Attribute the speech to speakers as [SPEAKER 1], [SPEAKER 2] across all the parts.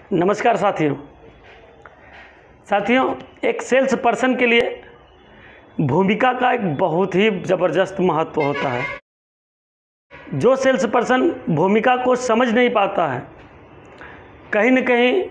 [SPEAKER 1] नमस्कार साथियों, एक सेल्स पर्सन के लिए भूमिका का एक बहुत ही ज़बरदस्त महत्व होता है। जो सेल्स पर्सन भूमिका को समझ नहीं पाता है, कहीं न कहीं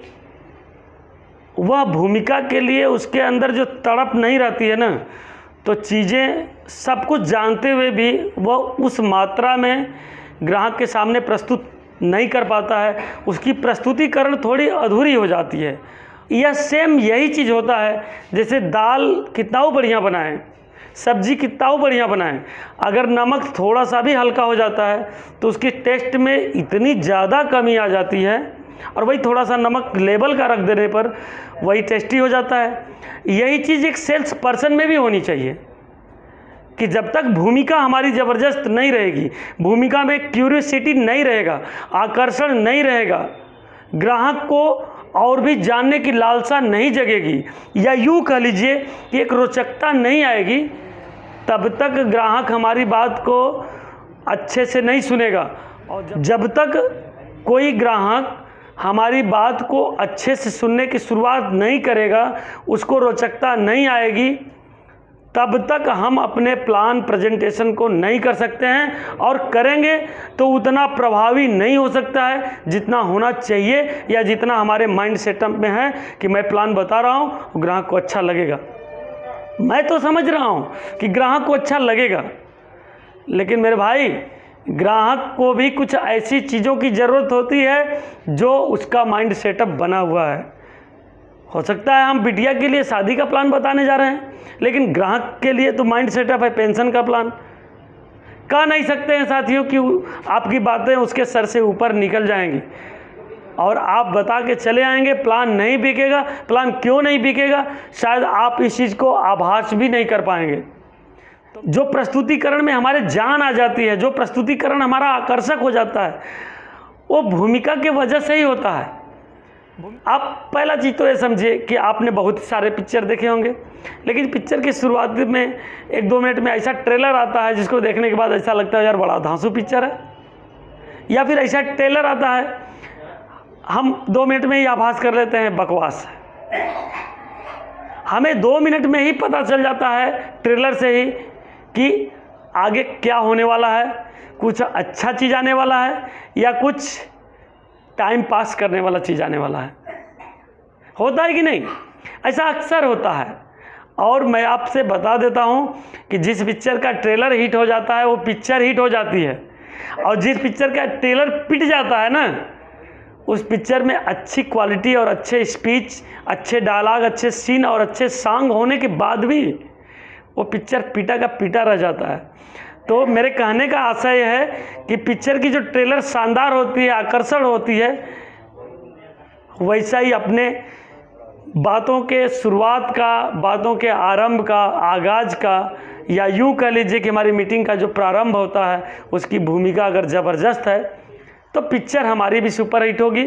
[SPEAKER 1] वह भूमिका के लिए उसके अंदर जो तड़प नहीं रहती है ना, तो चीज़ें सब कुछ जानते हुए भी वह उस मात्रा में ग्राहक के सामने प्रस्तुत नहीं कर पाता है। उसकी प्रस्तुतिकरण थोड़ी अधूरी हो जाती है। यह सेम यही चीज़ होता है, जैसे दाल कितना बढ़िया बनाएं, सब्जी कितना बढ़िया बनाएं, अगर नमक थोड़ा सा भी हल्का हो जाता है तो उसकी टेस्ट में इतनी ज़्यादा कमी आ जाती है, और वही थोड़ा सा नमक लेवल का रख देने पर वही टेस्टी हो जाता है। यही चीज़ एक सेल्स पर्सन में भी होनी चाहिए कि जब तक भूमिका हमारी ज़बरदस्त नहीं रहेगी, भूमिका में क्यूरियोसिटी नहीं रहेगा, आकर्षण नहीं रहेगा, ग्राहक को और भी जानने की लालसा नहीं जगेगी, या यूँ कह लीजिए कि एक रोचकता नहीं आएगी, तब तक ग्राहक हमारी बात को अच्छे से नहीं सुनेगा। और जब तक कोई ग्राहक हमारी बात को अच्छे से सुनने की शुरुआत नहीं करेगा, उसको रोचकता नहीं आएगी, तब तक हम अपने प्लान प्रेजेंटेशन को नहीं कर सकते हैं, और करेंगे तो उतना प्रभावी नहीं हो सकता है जितना होना चाहिए, या जितना हमारे माइंड सेटअप में है कि मैं प्लान बता रहा हूँ, ग्राहक को अच्छा लगेगा। मैं तो समझ रहा हूँ कि ग्राहक को अच्छा लगेगा, लेकिन मेरे भाई, ग्राहक को भी कुछ ऐसी चीज़ों की ज़रूरत होती है जो उसका माइंड सेटअप बना हुआ है। हो सकता है हम बिटिया के लिए शादी का प्लान बताने जा रहे हैं, लेकिन ग्राहक के लिए तो माइंड सेटअप है पेंशन का प्लान। कह नहीं सकते हैं साथियों कि आपकी बातें उसके सर से ऊपर निकल जाएंगी और आप बता के चले आएंगे प्लान नहीं बिकेगा। प्लान क्यों नहीं बिकेगा? शायद आप इस चीज़ को आभास भी नहीं कर पाएंगे। जो प्रस्तुतिकरण में हमारे जान आ जाती है, जो प्रस्तुतिकरण हमारा आकर्षक हो जाता है, वो भूमिका के वजह से ही होता है। आप पहला चीज़ तो ये समझिए कि आपने बहुत सारे पिक्चर देखे होंगे, लेकिन पिक्चर की शुरुआत में 1-2 मिनट में ऐसा ट्रेलर आता है जिसको देखने के बाद ऐसा लगता है यार बड़ा धांसू पिक्चर है, या फिर ऐसा ट्रेलर आता है हम 2 मिनट में ही आभास कर लेते हैं बकवास है। हमें 2 मिनट में ही पता चल जाता है ट्रेलर से ही कि आगे क्या होने वाला है, कुछ अच्छा चीज़ आने वाला है या कुछ टाइम पास करने वाला चीज़ आने वाला है। होता है कि नहीं? ऐसा अक्सर होता है। और मैं आपसे बता देता हूँ कि जिस पिक्चर का ट्रेलर हिट हो जाता है वो पिक्चर हिट हो जाती है, और जिस पिक्चर का ट्रेलर पिट जाता है ना, उस पिक्चर में अच्छी क्वालिटी और अच्छे स्पीच, अच्छे डायलॉग, अच्छे सीन और अच्छे सॉन्ग होने के बाद भी वो पिक्चर पीटा का पीटा रह जाता है। तो मेरे कहने का आशय यह है कि पिक्चर की जो ट्रेलर शानदार होती है, आकर्षण होती है, वैसा ही अपने बातों के शुरुआत का, बातों के आरंभ का, आगाज़ का, या यूँ कह लीजिए कि हमारी मीटिंग का जो प्रारंभ होता है उसकी भूमिका अगर ज़बरदस्त है तो पिक्चर हमारी भी सुपर हिट होगी,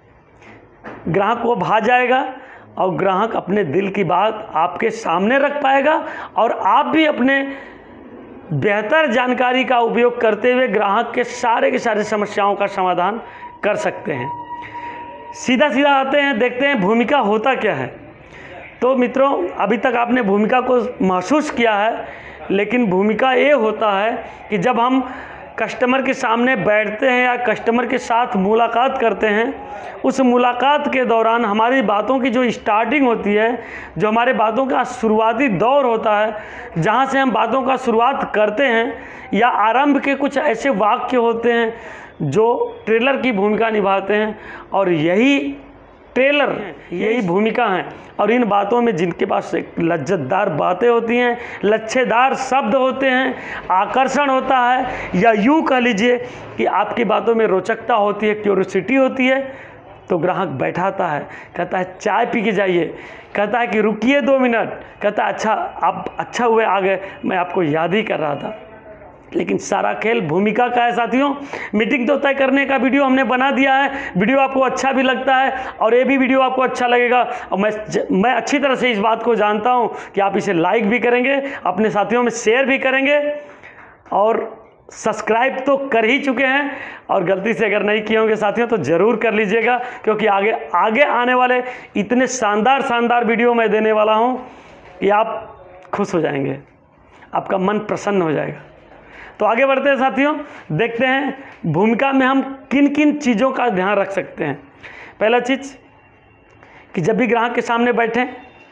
[SPEAKER 1] ग्राहक को भा जाएगा, और ग्राहक अपने दिल की बात आपके सामने रख पाएगा, और आप भी अपने बेहतर जानकारी का उपयोग करते हुए ग्राहक के सारे समस्याओं का समाधान कर सकते हैं। सीधा आते हैं, देखते हैं भूमिका होता क्या है। तो मित्रों, अभी तक आपने भूमिका को महसूस किया है, लेकिन भूमिका ये होता है कि जब हम कस्टमर के सामने बैठते हैं या कस्टमर के साथ मुलाकात करते हैं, उस मुलाकात के दौरान हमारी बातों की जो स्टार्टिंग होती है, जो हमारे बातों का शुरुआती दौर होता है, जहाँ से हम बातों का शुरुआत करते हैं, या आरंभ के कुछ ऐसे वाक्य होते हैं जो ट्रेलर की भूमिका निभाते हैं, और यही ट्रेलर, यही भूमिका है। और इन बातों में जिनके पास एक लज्जतदार बातें होती हैं, लच्छेदार शब्द होते हैं, आकर्षण होता है, या यूँ कह लीजिए कि आपकी बातों में रोचकता होती है, क्यूरियोसिटी होती है, तो ग्राहक बैठाता है, कहता है चाय पी के जाइए, कहता है कि रुकिए 2 मिनट, कहता है अच्छा आप अच्छा हुए आ गए, मैं आपको याद ही कर रहा था। लेकिन सारा खेल भूमिका का है साथियों। मीटिंग तो तय करने का वीडियो हमने बना दिया है, वीडियो आपको अच्छा भी लगता है और ये भी वीडियो आपको अच्छा लगेगा, और मैं अच्छी तरह से इस बात को जानता हूं कि आप इसे लाइक भी करेंगे, अपने साथियों में शेयर भी करेंगे, और सब्सक्राइब तो कर ही चुके हैं, और गलती से अगर नहीं किए होंगे साथियों तो ज़रूर कर लीजिएगा, क्योंकि आगे आगे आने वाले इतने शानदार वीडियो मैं देने वाला हूं कि आप खुश हो जाएंगे, आपका मन प्रसन्न हो जाएगा। तो आगे बढ़ते हैं साथियों, देखते हैं भूमिका में हम किन किन चीज़ों का ध्यान रख सकते हैं। पहला चीज़ कि जब भी ग्राहक के सामने बैठें,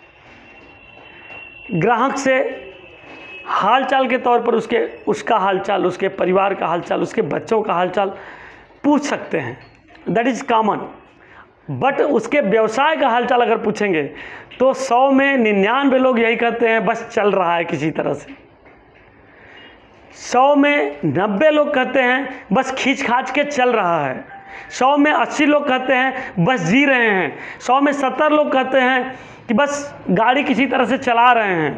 [SPEAKER 1] ग्राहक से हालचाल के तौर पर उसका हालचाल, उसके परिवार का हालचाल, उसके बच्चों का हालचाल पूछ सकते हैं, दैट इज़ कॉमन। बट उसके व्यवसाय का हालचाल अगर पूछेंगे तो 100 में 99 लोग यही कहते हैं बस चल रहा है किसी तरह से। 100 में 90 लोग कहते हैं बस खींच खाच के चल रहा है। 100 में 80 लोग कहते हैं बस जी रहे हैं। 100 में 70 लोग कहते हैं कि बस गाड़ी किसी तरह से चला रहे हैं।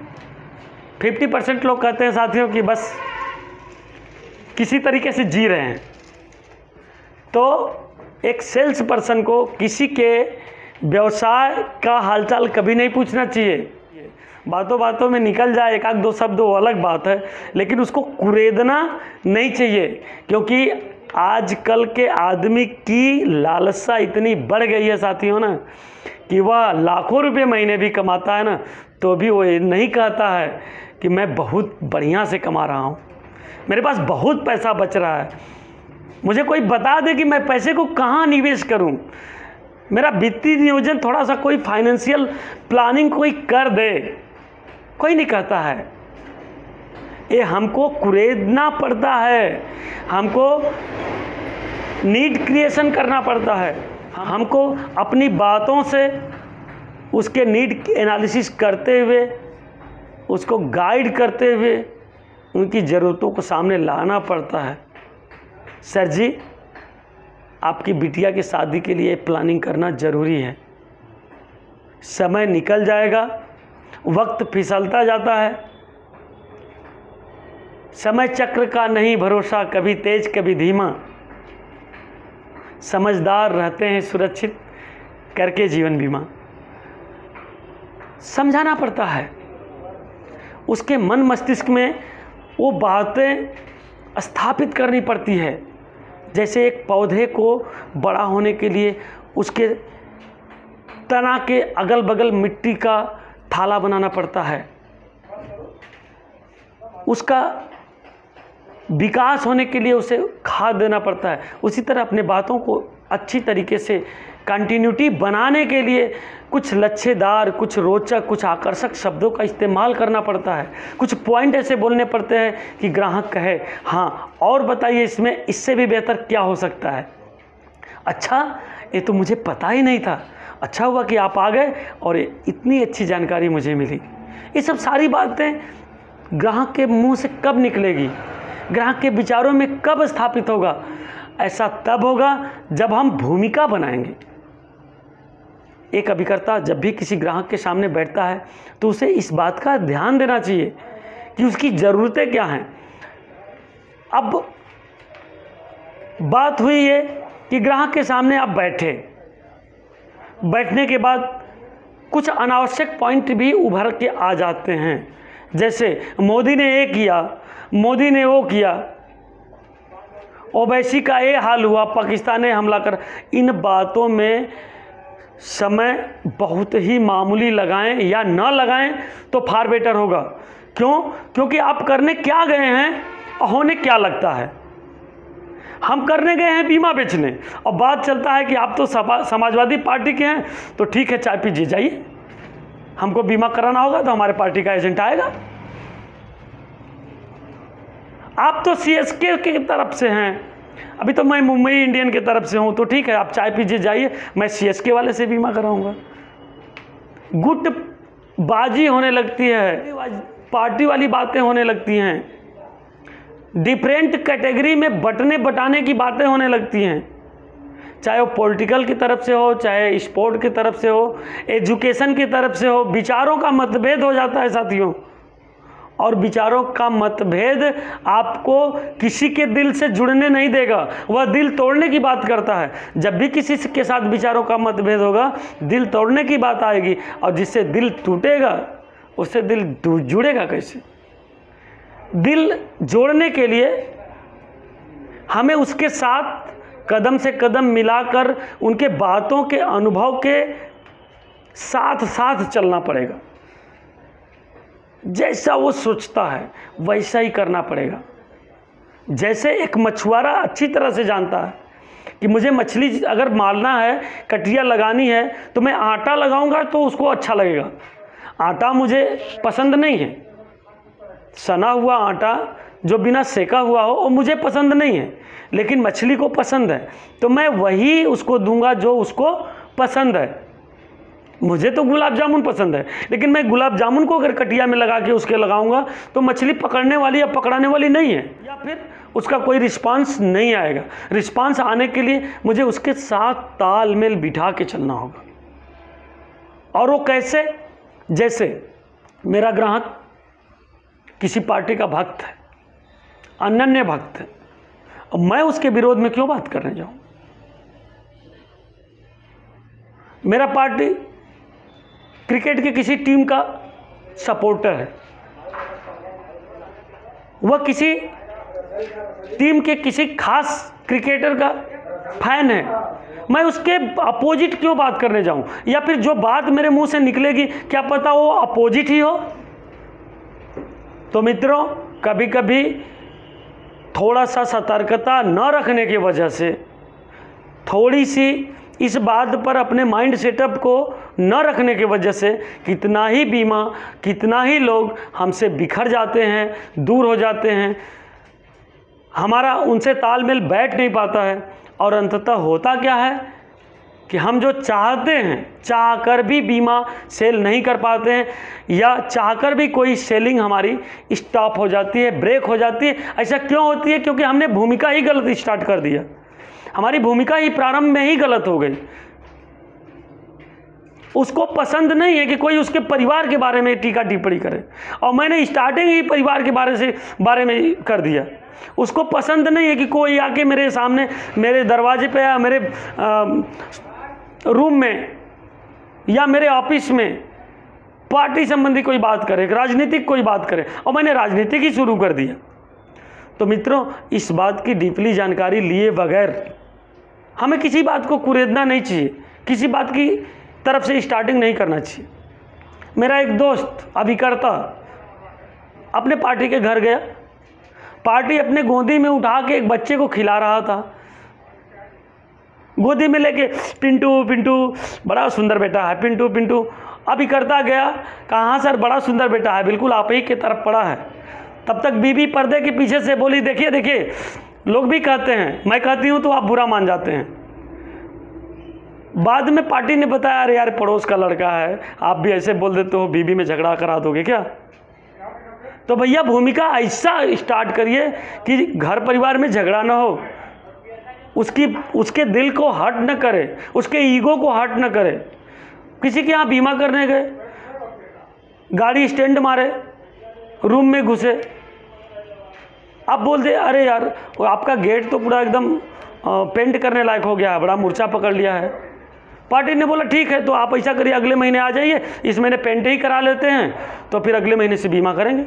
[SPEAKER 1] 50% लोग कहते हैं साथियों कि बस किसी तरीके से जी रहे हैं। तो एक सेल्स पर्सन को किसी के व्यवसाय का हालचाल कभी नहीं पूछना चाहिए। बातों बातों में निकल जाए एक आध दो शब्द वो अलग बात है, लेकिन उसको कुरेदना नहीं चाहिए, क्योंकि आजकल के आदमी की लालसा इतनी बढ़ गई है साथियों ना कि वह लाखों रुपए महीने भी कमाता है ना तो भी वो ये नहीं कहता है कि मैं बहुत बढ़िया से कमा रहा हूँ, मेरे पास बहुत पैसा बच रहा है, मुझे कोई बता दे कि मैं पैसे को कहाँ निवेश करूँ, मेरा वित्तीय नियोजन थोड़ा सा कोई फाइनेंशियल प्लानिंग कोई कर दे। कोई नहीं कहता है। ये हमको कुरेदना पड़ता है, हमको नीड क्रिएशन करना पड़ता है, हमको अपनी बातों से उसके नीड एनालिसिस करते हुए, उसको गाइड करते हुए उनकी ज़रूरतों को सामने लाना पड़ता है। सर जी, आपकी बिटिया की शादी के लिए प्लानिंग करना ज़रूरी है, समय निकल जाएगा, वक्त फिसलता जाता है, समय चक्र का नहीं भरोसा, कभी तेज कभी धीमा, समझदार रहते हैं सुरक्षित करके जीवन बीमा। समझाना पड़ता है, उसके मन मस्तिष्क में वो बातें स्थापित करनी पड़ती है। जैसे एक पौधे को बड़ा होने के लिए उसके तना के अगल बगल मिट्टी का थाला बनाना पड़ता है, उसका विकास होने के लिए उसे खाद देना पड़ता है। उसी तरह अपने बातों को अच्छी तरीके से कंटिन्यूटी बनाने के लिए कुछ लच्छेदार, कुछ रोचक, कुछ आकर्षक शब्दों का इस्तेमाल करना पड़ता है। कुछ पॉइंट ऐसे बोलने पड़ते हैं कि ग्राहक कहे हाँ और बताइए इसमें इससे भी बेहतर क्या हो सकता है। अच्छा, ये तो मुझे पता ही नहीं था, अच्छा हुआ कि आप आ गए और इतनी अच्छी जानकारी मुझे मिली। ये सब सारी बातें ग्राहक के मुंह से कब निकलेगी, ग्राहक के विचारों में कब स्थापित होगा? ऐसा तब होगा जब हम भूमिका बनाएंगे। एक अभिकर्ता जब भी किसी ग्राहक के सामने बैठता है तो उसे इस बात का ध्यान देना चाहिए कि उसकी ज़रूरतें क्या हैं। अब बात हुई है कि ग्राहक के सामने आप बैठे, बैठने के बाद कुछ अनावश्यक पॉइंट भी उभर के आ जाते हैं, जैसे मोदी ने ये किया, मोदी ने वो किया, ओवैसी का ये हाल हुआ, पाकिस्तान ने हमला कर। इन बातों में समय बहुत ही मामूली लगाएं या न लगाएं तो फार बेटर होगा। क्यों? क्योंकि आप करने क्या गए हैं और होने क्या लगता है। हम करने गए हैं बीमा बेचने और बात चलता है कि आप तो समाजवादी पार्टी के हैं, तो ठीक है चाय पीजिए जाइए, हमको बीमा कराना होगा तो हमारे पार्टी का एजेंट आएगा। आप तो सीएसके की तरफ से हैं, अभी तो मैं मुंबई इंडियन की तरफ से हूं, तो ठीक है आप चाय पीजिए जाइए, मैं सीएसके वाले से बीमा कराऊंगा। गुटबाजी होने लगती है, पार्टी वाली बातें होने लगती हैं, डिफरेंट कैटेगरी में बटाने की बातें होने लगती हैं, चाहे वो पॉलिटिकल की तरफ से हो, चाहे स्पोर्ट की तरफ से हो, एजुकेशन की तरफ से हो। विचारों का मतभेद हो जाता है साथियों, और विचारों का मतभेद आपको किसी के दिल से जुड़ने नहीं देगा, वह दिल तोड़ने की बात करता है। जब भी किसी के साथ विचारों का मतभेद होगा, दिल तोड़ने की बात आएगी, और जिससे दिल टूटेगा उससे दिल जुड़ेगा कैसे? दिल जोड़ने के लिए हमें उसके साथ कदम से कदम मिलाकर उनके बातों के अनुभव के साथ साथ चलना पड़ेगा। जैसा वो सोचता है वैसा ही करना पड़ेगा। जैसे एक मछुआरा अच्छी तरह से जानता है कि मुझे मछली अगर मारना है, कटिया लगानी है, तो मैं आटा लगाऊंगा तो उसको अच्छा लगेगा। आटा मुझे पसंद नहीं है, सना हुआ आटा जो बिना सेका हुआ हो वो मुझे पसंद नहीं है, लेकिन मछली को पसंद है, तो मैं वही उसको दूंगा जो उसको पसंद है। मुझे तो गुलाब जामुन पसंद है, लेकिन मैं गुलाब जामुन को अगर कटिया में लगा के उसके लगाऊंगा तो मछली पकड़ने वाली या पकड़ाने वाली नहीं है, या फिर उसका कोई रिस्पांस नहीं आएगा। रिस्पांस आने के लिए मुझे उसके साथ तालमेल बिठा के चलना होगा। और वो कैसे? जैसे मेरा ग्राहक किसी पार्टी का भक्त है, अनन्य भक्त है, और मैं उसके विरोध में क्यों बात करने जाऊं? मेरा पार्टी क्रिकेट की किसी टीम का सपोर्टर है, वह किसी टीम के किसी खास क्रिकेटर का फैन है, मैं उसके अपोजिट क्यों बात करने जाऊं? या फिर जो बात मेरे मुंह से निकलेगी क्या पता वो अपोजिट ही हो। तो मित्रों, कभी कभी थोड़ा सा सतर्कता न रखने की वजह से, थोड़ी सी इस बात पर अपने माइंड सेटअप को न रखने की वजह से कितना ही बीमा, कितना ही लोग हमसे बिखर जाते हैं, दूर हो जाते हैं, हमारा उनसे तालमेल बैठ नहीं पाता है। और अंततः होता क्या है कि हम जो चाहते हैं, चाहकर भी बीमा सेल नहीं कर पाते हैं, या चाहकर भी कोई सेलिंग हमारी स्टॉप हो जाती है, ब्रेक हो जाती है। ऐसा क्यों होती है? क्योंकि हमने भूमिका ही गलत स्टार्ट कर दिया, हमारी भूमिका ही प्रारंभ में ही गलत हो गई। उसको पसंद नहीं है कि कोई उसके परिवार के बारे में टीका टिप्पणी करे, और मैंने स्टार्टिंग ही परिवार के बारे में कर दिया। उसको पसंद नहीं है कि कोई आके मेरे सामने, मेरे दरवाजे पे या मेरे रूम में या मेरे ऑफिस में पार्टी संबंधी कोई बात करे, राजनीतिक कोई बात करे, और मैंने राजनीतिक ही शुरू कर दिया। तो मित्रों, इस बात की डीपली जानकारी लिए बगैर हमें किसी बात को कुरेदना नहीं चाहिए, किसी बात की तरफ से स्टार्टिंग नहीं करना चाहिए। मेरा एक दोस्त अभिकर्ता अपने पार्टी के घर गया, पार्टी अपने गोदी में उठा के एक बच्चे को खिला रहा था, गोदी में लेके, पिंटू पिंटू बड़ा सुंदर बेटा है, पिंटू पिंटू। अभिकर्ता गया, कहाँ सर बड़ा सुंदर बेटा है, बिल्कुल आप ही के तरफ पड़ा है। तब तक बीबी पर्दे के पीछे से बोली, देखिए देखिए, लोग भी कहते हैं, मैं कहती हूँ तो आप बुरा मान जाते हैं। बाद में पार्टी ने बताया, अरे यार पड़ोस का लड़का है, आप भी ऐसे बोल देते हो, बीबी में झगड़ा करा दोगे क्या? तो भैया भूमिका ऐसा स्टार्ट करिए कि घर परिवार में झगड़ा ना हो, उसके दिल को हर्ट न करे, उसके ईगो को हर्ट न करे। किसी के यहाँ बीमा करने गए, गाड़ी स्टैंड मारे, रूम में घुसे, आप बोल दे, अरे यार आपका गेट तो पूरा एकदम पेंट करने लायक हो गया है, बड़ा मूर्छा पकड़ लिया है। पार्टी ने बोला ठीक है, तो आप ऐसा करिए, अगले महीने आ जाइए, इस महीने पेंट ही करा लेते हैं, तो फिर अगले महीने से बीमा करेंगे।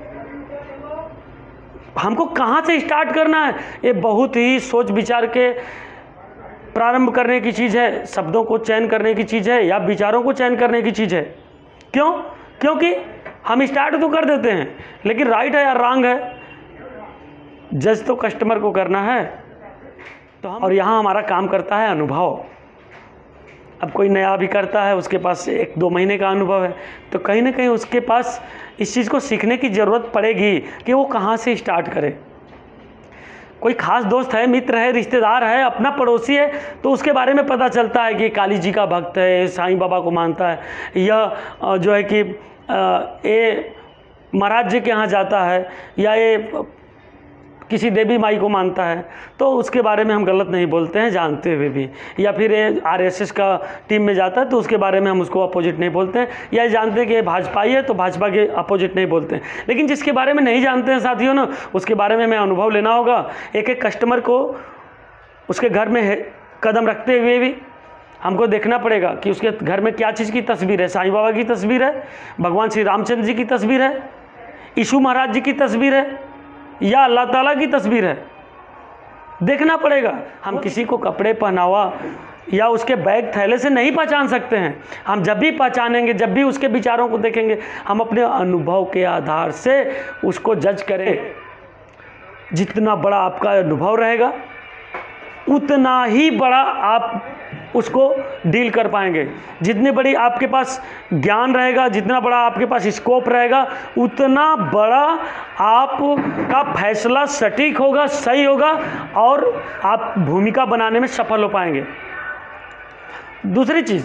[SPEAKER 1] हमको कहाँ से स्टार्ट करना है? ये बहुत ही सोच विचार के प्रारंभ करने की चीज़ है, शब्दों को चयन करने की चीज़ है, या विचारों को चयन करने की चीज़ है। क्यों? क्योंकि हम स्टार्ट तो कर देते हैं, लेकिन राइट है या रॉन्ग है, जज तो कस्टमर को करना है। तो और यहाँ हमारा काम करता है अनुभव। अब कोई नया भी करता है, उसके पास 1-2 महीने का अनुभव है, तो कहीं ना कहीं उसके पास इस चीज़ को सीखने की ज़रूरत पड़ेगी कि वो कहाँ से स्टार्ट करे। कोई खास दोस्त है, मित्र है, रिश्तेदार है, अपना पड़ोसी है, तो उसके बारे में पता चलता है कि काली जी का भक्त है, साईं बाबा को मानता है, या जो है कि ये महाराज जी के यहाँ जाता है, या ये किसी देवी माई को मानता है, तो उसके बारे में हम गलत नहीं बोलते हैं जानते हुए भी। या फिर ये आरएसएस का टीम में जाता है तो उसके बारे में हम उसको अपोजिट नहीं बोलते हैं, या जानते हैं कि भाजपाई है तो भाजपा के अपोजिट नहीं बोलते हैं। लेकिन जिसके बारे में नहीं जानते हैं साथियों ना, उसके बारे में हमें अनुभव लेना होगा। एक एक कस्टमर को उसके घर में कदम रखते हुए भी हमको देखना पड़ेगा कि उसके घर में क्या चीज़ की तस्वीर है। साईं बाबा की तस्वीर है, भगवान श्री रामचंद्र जी की तस्वीर है, यीशु महाराज जी की तस्वीर है या अल्लाह ताला की तस्वीर है, देखना पड़ेगा। हम किसी को कपड़े पहनावा या उसके बैग थैले से नहीं पहचान सकते हैं। हम जब भी पहचानेंगे, जब भी उसके विचारों को देखेंगे, हम अपने अनुभव के आधार से उसको जज करें। जितना बड़ा आपका अनुभव रहेगा उतना ही बड़ा आप उसको डील कर पाएंगे। जितनी बड़ी आपके पास ज्ञान रहेगा, जितना बड़ा आपके पास स्कोप रहेगा, उतना बड़ा आपका फैसला सटीक होगा, सही होगा और आप भूमिका बनाने में सफल हो पाएंगे। दूसरी चीज़,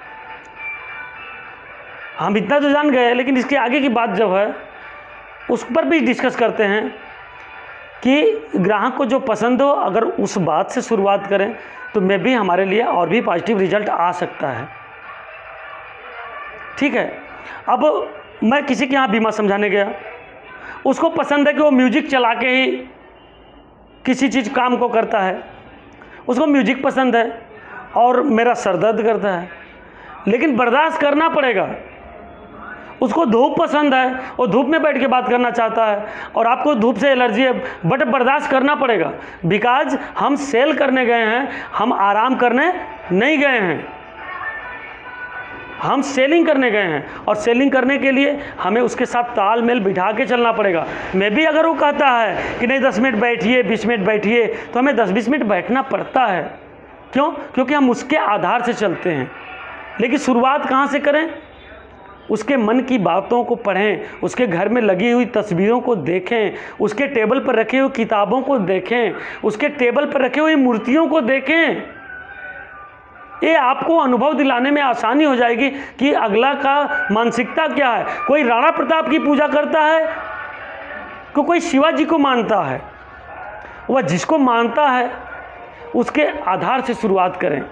[SPEAKER 1] हम इतना तो जान गए, लेकिन इसके आगे की बात जब है उस पर भी डिस्कस करते हैं कि ग्राहक को जो पसंद हो, अगर उस बात से शुरुआत करें तो मे भी हमारे लिए और भी पॉजिटिव रिजल्ट आ सकता है। ठीक है। अब मैं किसी के यहाँ बीमा समझाने गया, उसको पसंद है कि वो म्यूजिक चला के ही किसी चीज़ काम को करता है, उसको म्यूजिक पसंद है और मेरा सर दर्द करता है, लेकिन बर्दाश्त करना पड़ेगा। उसको धूप पसंद है, वो धूप में बैठ के बात करना चाहता है और आपको धूप से एलर्जी है, बट बर्दाश्त करना पड़ेगा। बिकॉज हम सेल करने गए हैं, हम आराम करने नहीं गए हैं, हम सेलिंग करने गए हैं और सेलिंग करने के लिए हमें उसके साथ तालमेल बिठा के चलना पड़ेगा। मैं भी अगर वो कहता है कि नहीं 10 मिनट बैठिए, 20 मिनट बैठिए, तो हमें 10-20 मिनट बैठना पड़ता है। क्यों? क्योंकि हम उसके आधार से चलते हैं। लेकिन शुरुआत कहाँ से करें? उसके मन की बातों को पढ़ें, उसके घर में लगी हुई तस्वीरों को देखें, उसके टेबल पर रखे हुए किताबों को देखें, उसके टेबल पर रखे हुई मूर्तियों को देखें। ये आपको अनुभव दिलाने में आसानी हो जाएगी कि अगला का मानसिकता क्या है। कोई राणा प्रताप की पूजा करता है, कोई शिवाजी को मानता है। वह जिसको मानता है उसके आधार से शुरुआत करें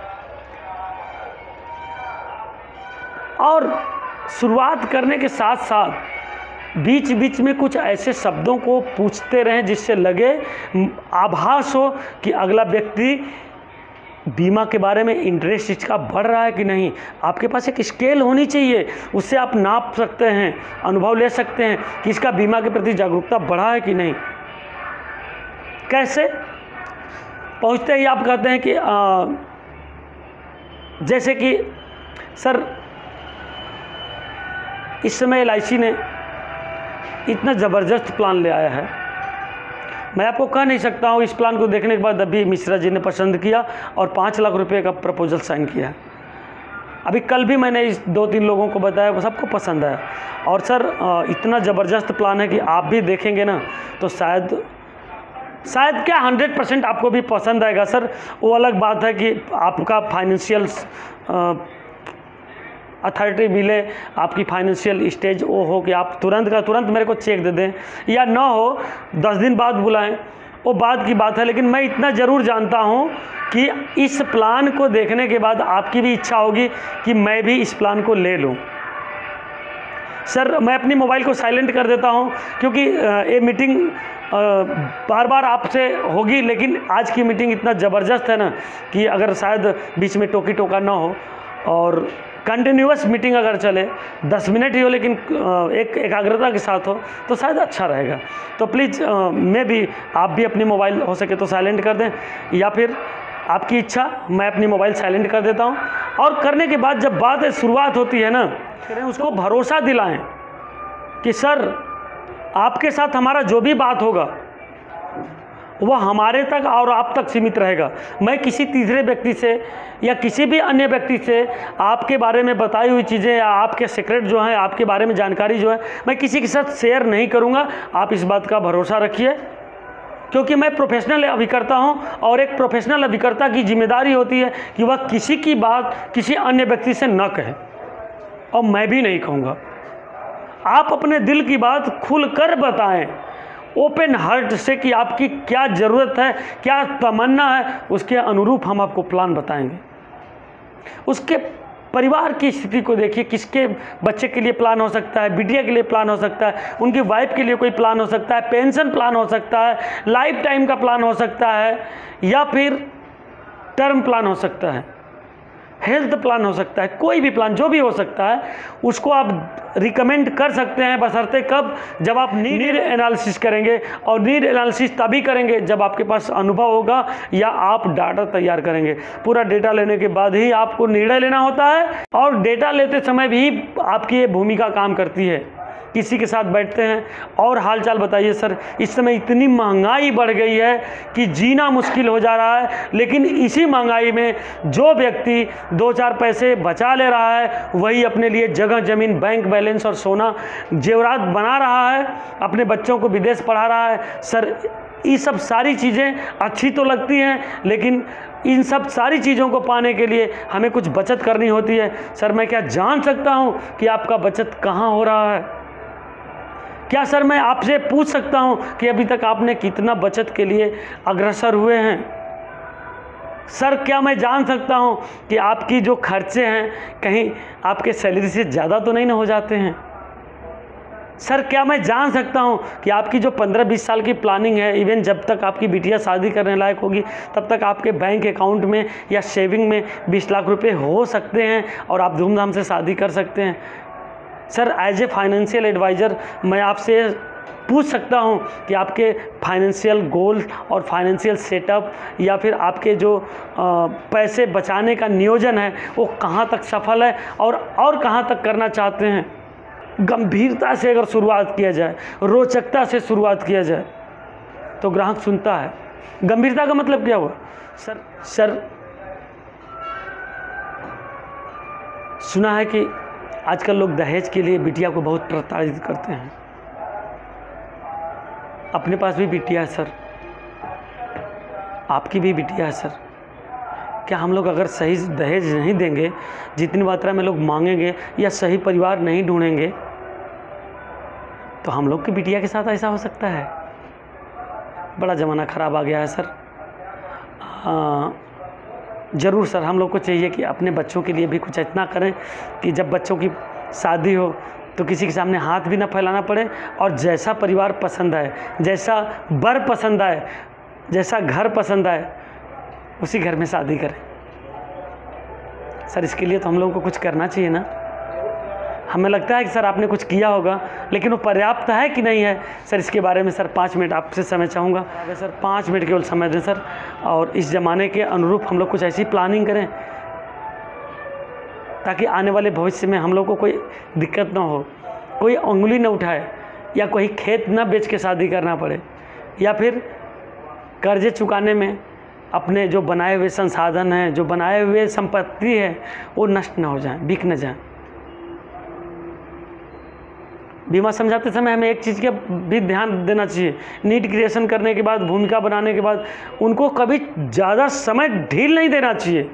[SPEAKER 1] और शुरुआत करने के साथ साथ बीच बीच में कुछ ऐसे शब्दों को पूछते रहें जिससे लगे, आभास हो कि अगला व्यक्ति बीमा के बारे में इंटरेस्ट इसका बढ़ रहा है कि नहीं। आपके पास एक स्केल होनी चाहिए, उससे आप नाप सकते हैं, अनुभव ले सकते हैं कि इसका बीमा के प्रति जागरूकता बढ़ा है कि नहीं। कैसे? पहुंचते ही आप कहते हैं कि जैसे कि सर इस समय LIC ने इतना ज़बरदस्त प्लान ले आया है, मैं आपको कह नहीं सकता हूँ। इस प्लान को देखने के बाद अभी मिश्रा जी ने पसंद किया और 5 लाख रुपए का प्रपोजल साइन किया। अभी कल भी मैंने इस 2-3 लोगों को बताया, वो सबको पसंद आया। और सर इतना ज़बरदस्त प्लान है कि आप भी देखेंगे ना तो शायद क्या 100% आपको भी पसंद आएगा। सर वो अलग बात है कि आपका फाइनेंशियल अथॉरिटी मिले, आपकी फाइनेंशियल स्टेज वो हो कि आप तुरंत का तुरंत मेरे को चेक दे दें, या ना हो 10 दिन बाद बुलाएं, वो बात की बात है। लेकिन मैं इतना ज़रूर जानता हूँ कि इस प्लान को देखने के बाद आपकी भी इच्छा होगी कि मैं भी इस प्लान को ले लूँ। सर मैं अपनी मोबाइल को साइलेंट कर देता हूँ क्योंकि ये मीटिंग बार बार आपसे होगी, लेकिन आज की मीटिंग इतना ज़बरदस्त है ना कि अगर शायद बीच में टोकी टोका ना हो और कंटिन्यूअस मीटिंग अगर चले, 10 मिनट ही हो लेकिन एक एकाग्रता के साथ हो तो शायद अच्छा रहेगा। तो प्लीज़ मैं भी, आप भी अपनी मोबाइल हो सके तो साइलेंट कर दें, या फिर आपकी इच्छा मैं अपनी मोबाइल साइलेंट कर देता हूं। और करने के बाद जब बात शुरुआत होती है ना, उसको भरोसा दिलाएं कि सर आपके साथ हमारा जो भी बात होगा वह हमारे तक और आप तक सीमित रहेगा। मैं किसी तीसरे व्यक्ति से या किसी भी अन्य व्यक्ति से आपके बारे में बताई हुई चीज़ें या आपके सीक्रेट जो हैं, आपके बारे में जानकारी जो है, मैं किसी के साथ शेयर नहीं करूंगा। आप इस बात का भरोसा रखिए, क्योंकि मैं प्रोफेशनल अभिकर्ता हूं और एक प्रोफेशनल अभिकर्ता की जिम्मेदारी होती है कि वह किसी की बात किसी अन्य व्यक्ति से न कहे, और मैं भी नहीं कहूँगा। आप अपने दिल की बात खुलकर बताएं, ओपन हार्ट से, कि आपकी क्या ज़रूरत है, क्या तमन्ना है, उसके अनुरूप हम आपको प्लान बताएंगे। उसके परिवार की स्थिति को देखिए, किसके बच्चे के लिए प्लान हो सकता है, बिटिया के लिए प्लान हो सकता है, उनकी वाइफ के लिए कोई प्लान हो सकता है, पेंशन प्लान हो सकता है, लाइफ टाइम का प्लान हो सकता है, या फिर टर्म प्लान हो सकता है। हेल्थ प्लान हो सकता है, कोई भी प्लान जो भी हो सकता है उसको आप रिकमेंड कर सकते हैं, बशर्ते कब, जब आप नीड एनालिसिस करेंगे। और नीड एनालिसिस तभी करेंगे जब आपके पास अनुभव होगा या आप डाटा तैयार करेंगे। पूरा डेटा लेने के बाद ही आपको निर्णय लेना होता है, और डेटा लेते समय भी आपकी ये भूमिका काम करती है। किसी के साथ बैठते हैं और हालचाल बताइए सर, इस समय इतनी महंगाई बढ़ गई है कि जीना मुश्किल हो जा रहा है, लेकिन इसी महंगाई में जो व्यक्ति 2-4 पैसे बचा ले रहा है वही अपने लिए जगह ज़मीन, बैंक बैलेंस और सोना जेवरात बना रहा है, अपने बच्चों को विदेश पढ़ा रहा है। सर ये सब सारी चीज़ें अच्छी तो लगती हैं, लेकिन इन सब सारी चीज़ों को पाने के लिए हमें कुछ बचत करनी होती है। सर मैं क्या जान सकता हूँ कि आपका बचत कहाँ हो रहा है? क्या सर मैं आपसे पूछ सकता हूं कि अभी तक आपने कितना बचत के लिए अग्रसर हुए हैं? सर क्या मैं जान सकता हूं कि आपकी जो खर्चे हैं कहीं आपके सैलरी से ज़्यादा तो नहीं ना हो जाते हैं? सर क्या मैं जान सकता हूं कि आपकी जो 15-20 साल की प्लानिंग है, इवन जब तक आपकी बिटिया शादी करने लायक होगी तब तक आपके बैंक अकाउंट में या सेविंग में 20 लाख रुपए हो सकते हैं और आप धूमधाम से शादी कर सकते हैं? Sir as a financial adviser मैं आपसे पूछ सकता हूं कि आपके फाइनेंशियल गोल और फाइनेंशियल सेटअप या फिर आपके जो पैसे बचाने का नियोजन है वो कहां तक सफल है और कहां तक करना चाहते हैं? गंभीरता से अगर शुरुआत किया जाए, रोचकता से शुरुआत किया जाए तो ग्राहक सुनता है। गंभीरता का मतलब क्या हुआ? सर सुना है कि आजकल लोग दहेज के लिए बिटिया को बहुत प्रताड़ित करते हैं। अपने पास भी बिटिया है सर, आपकी भी बिटिया है सर। क्या हम लोग अगर सही दहेज नहीं देंगे, जितनी मात्रा में लोग मांगेंगे या सही परिवार नहीं ढूंढेंगे तो हम लोग की बिटिया के साथ ऐसा हो सकता है? बड़ा ज़माना ख़राब आ गया है सर। ज़रूर सर हम लोग को चाहिए कि अपने बच्चों के लिए भी कुछ इतना करें कि जब बच्चों की शादी हो तो किसी के सामने हाथ भी ना फैलाना पड़े, और जैसा परिवार पसंद आए, जैसा वर पसंद आए, जैसा घर पसंद आए उसी घर में शादी करें। सर इसके लिए तो हम लोगों को कुछ करना चाहिए ना। हमें लगता है कि सर आपने कुछ किया होगा, लेकिन वो पर्याप्त है कि नहीं है? सर इसके बारे में सर 5 मिनट आपसे समय चाहूँगा। अगर सर 5 मिनट केवल समय दें सर, और इस ज़माने के अनुरूप हम लोग कुछ ऐसी प्लानिंग करें ताकि आने वाले भविष्य में हम लोग को कोई दिक्कत ना हो, कोई उंगली न उठाए, या कोई खेत न बेच के शादी करना पड़े, या फिर कर्जे चुकाने में अपने जो बनाए हुए संसाधन हैं, जो बनाए हुए संपत्ति है वो नष्ट ना हो जाए, बिक न जाए। बीमा समझाते समय हमें एक चीज़ का भी ध्यान देना चाहिए। नीड क्रिएशन करने के बाद, भूमिका बनाने के बाद उनको कभी ज़्यादा समय ढील नहीं देना चाहिए।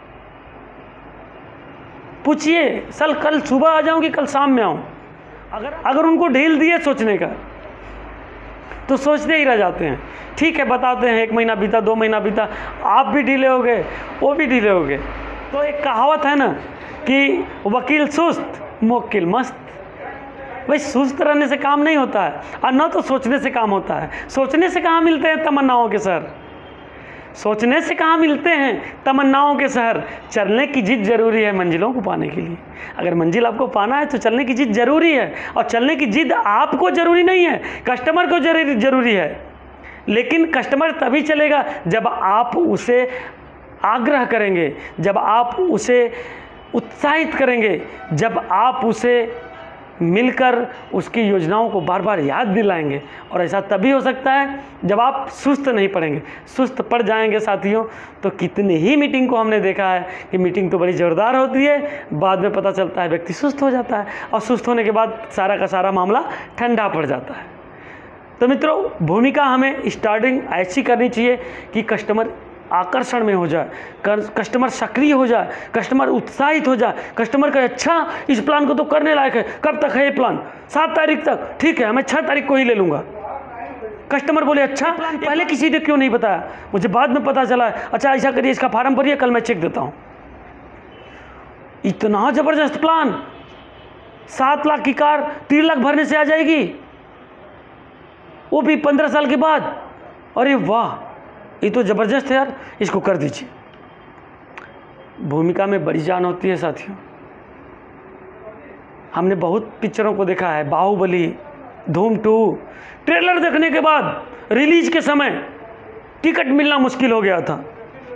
[SPEAKER 1] पूछिए सर कल सुबह आ जाऊँ कि कल शाम में आऊँ? अगर उनको ढील दिए सोचने का तो सोचते ही रह जाते हैं। ठीक है बताते हैं, 1 महीना बीता, 2 महीना बीता, आप भी ढीले हो गए, वो भी ढीले हो गए। तो एक कहावत है ना कि वकील सुस्त मुवक्किल मस्त। भाई सुस्त रहने से काम नहीं होता है, और न तो सोचने से काम होता है। सोचने से कहाँ मिलते हैं तमन्नाओं के शहर? सोचने से कहाँ मिलते हैं तमन्नाओं के शहर? चलने की जिद जरूरी है मंजिलों को पाने के लिए। अगर मंजिल आपको पाना है तो चलने की जिद जरूरी है, और चलने की जिद आपको जरूरी नहीं है, कस्टमर को जरूरी है। लेकिन कस्टमर तभी चलेगा जब आप उसे आग्रह करेंगे, जब आप उसे उत्साहित करेंगे, जब आप उसे मिलकर उसकी योजनाओं को बार बार याद दिलाएंगे। और ऐसा तभी हो सकता है जब आप सुस्त नहीं पड़ेंगे। सुस्त पड़ जाएंगे साथियों तो कितनी ही मीटिंग को हमने देखा है कि मीटिंग तो बड़ी ज़ोरदार होती है, बाद में पता चलता है व्यक्ति सुस्त हो जाता है, और सुस्त होने के बाद सारा का सारा मामला ठंडा पड़ जाता है। तो मित्रों भूमिका हमें स्टार्टिंग ऐसी करनी चाहिए कि कस्टमर आकर्षण में हो जाए, कस्टमर सक्रिय हो जाए, कस्टमर उत्साहित हो जाए, कस्टमर कहे अच्छा इस प्लान को तो करने लायक है, कब तक है ये प्लान? 7 तारीख तक, ठीक है मैं 6 तारीख को ही ले लूँगा। कस्टमर बोले अच्छा पहले किसी ने क्यों नहीं बताया, मुझे बाद में पता चला है, अच्छा ऐसा करिए इसका फार्म भरिए, कल मैं चेक देता हूँ। इतना ज़बरदस्त प्लान, 7 लाख की कार 3 लाख भरने से आ जाएगी, वो भी 15 साल के बाद। अरे वाह ये तो ज़बरदस्त है यार, इसको कर दीजिए। भूमिका में बड़ी जान होती है साथियों। हमने बहुत पिक्चरों को देखा है, बाहुबली, धूम 2, ट्रेलर देखने के बाद रिलीज के समय टिकट मिलना मुश्किल हो गया था।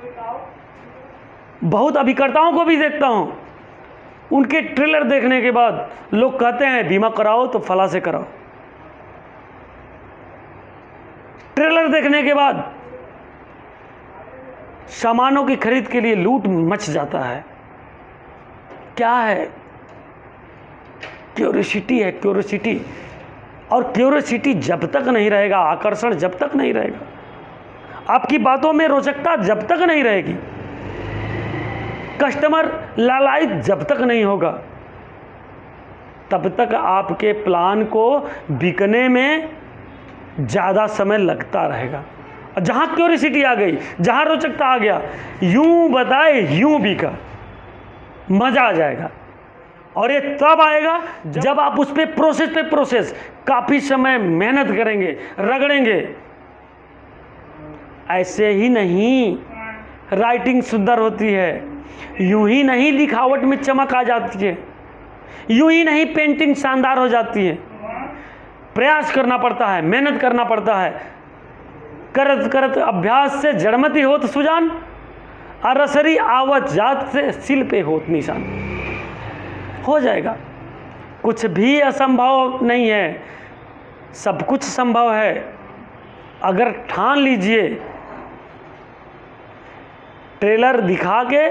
[SPEAKER 1] बहुत अभिकर्ताओं को भी देखता हूँ, उनके ट्रेलर देखने के बाद लोग कहते हैं बीमा कराओ तो फला से कराओ। ट्रेलर देखने के बाद सामानों की खरीद के लिए लूट मच जाता है। क्या है? क्यूरियोसिटी है, क्यूरियोसिटी। और क्यूरियोसिटी जब तक नहीं रहेगा, आकर्षण जब तक नहीं रहेगा, आपकी बातों में रोचकता जब तक नहीं रहेगी, कस्टमर लालायित जब तक नहीं होगा, तब तक आपके प्लान को बिकने में ज़्यादा समय लगता रहेगा। और जहाँ क्यूरियोसिटी आ गई, जहाँ रोचकता आ गया, यूं बताए यूं बिका, मज़ा आ जाएगा। और ये तब आएगा जब आप उस पर प्रोसेस काफ़ी समय मेहनत करेंगे, रगड़ेंगे। ऐसे ही नहीं राइटिंग सुंदर होती है, यूं ही नहीं लिखावट में चमक आ जाती है, यूं ही नहीं पेंटिंग शानदार हो जाती है। प्रयास करना पड़ता है, मेहनत करना पड़ता है। करत करत अभ्यास से जड़मती होत सुजान, अरसरी आवत जात से सिल पे होत निशान। हो जाएगा, कुछ भी असंभव नहीं है, सब कुछ संभव है अगर ठान लीजिए। ट्रेलर दिखा के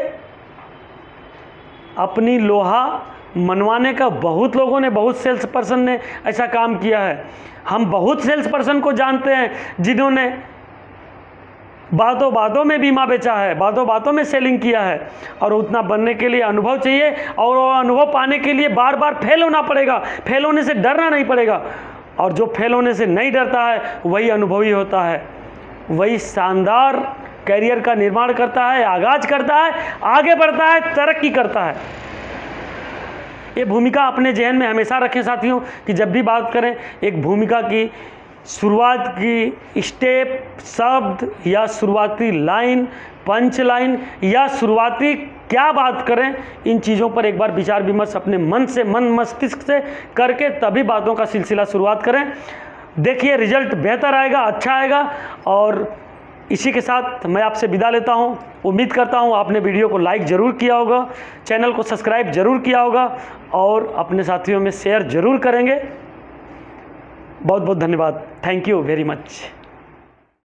[SPEAKER 1] अपनी लोहा मनवाने का बहुत लोगों ने, बहुत सेल्स पर्सन ने ऐसा काम किया है। हम बहुत सेल्स पर्सन को जानते हैं जिन्होंने बातों बातों में बीमा बेचा है, बातों बातों में सेलिंग किया है। और उतना बनने के लिए अनुभव चाहिए, और वो अनुभव पाने के लिए बार बार फेल होना पड़ेगा। फेल होने से डरना नहीं पड़ेगा, और जो फेल होने से नहीं डरता है वही अनुभवी होता है, वही शानदार कैरियर का निर्माण करता है, आगाज करता है, आगे बढ़ता है, तरक्की करता है। ये भूमिका अपने जहन में हमेशा रखें साथियों कि जब भी बात करें एक भूमिका की शुरुआत की स्टेप, शब्द या शुरुआती लाइन, पंच लाइन या शुरुआती क्या बात करें, इन चीज़ों पर एक बार विचार विमर्श अपने मन से, मन मस्तिष्क से करके तभी बातों का सिलसिला शुरुआत करें। देखिए रिजल्ट बेहतर आएगा, अच्छा आएगा। और इसी के साथ मैं आपसे विदा लेता हूं। उम्मीद करता हूं आपने वीडियो को लाइक ज़रूर किया होगा, चैनल को सब्सक्राइब ज़रूर किया होगा और अपने साथियों में शेयर ज़रूर करेंगे। बहुत बहुत धन्यवाद। Thank you very much.